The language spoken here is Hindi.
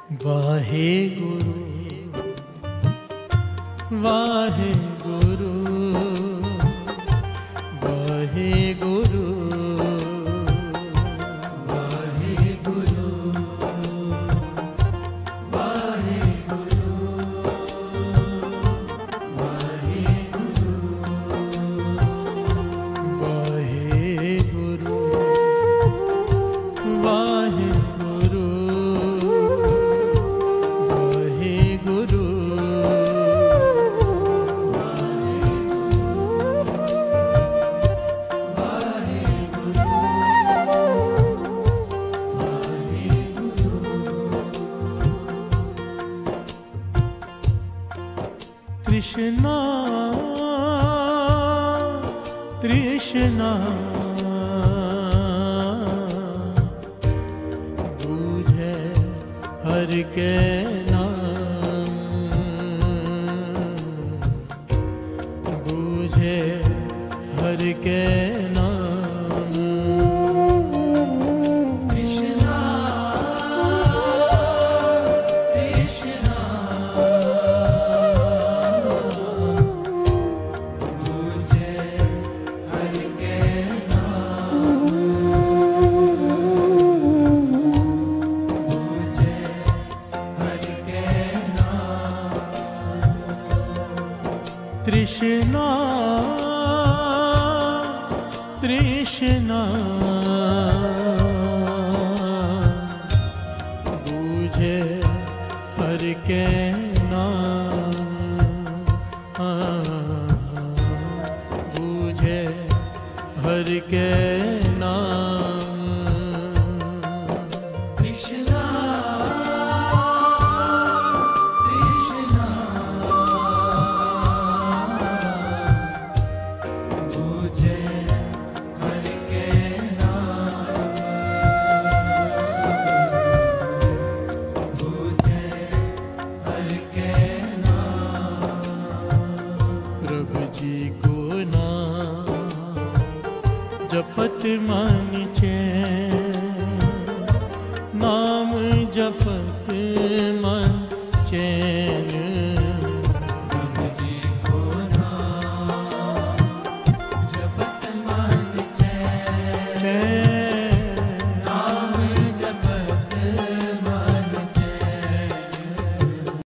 वाहे गुरु वाहे गुरु वाहे गुरु वाहे गुरु वाहे गुरु वाहे गुरु वाहे गुरु वाहे गुरु तृष्णा तृष्णा बूझे हर के नाम, बूझे हर के नाम। तृष्णा तृष्णा तृष्णा तृष्णा बूझे हर के नाम, बूझे हर के नाम। कृष्णा जपत मन चैन, नाम जपत मन चैन।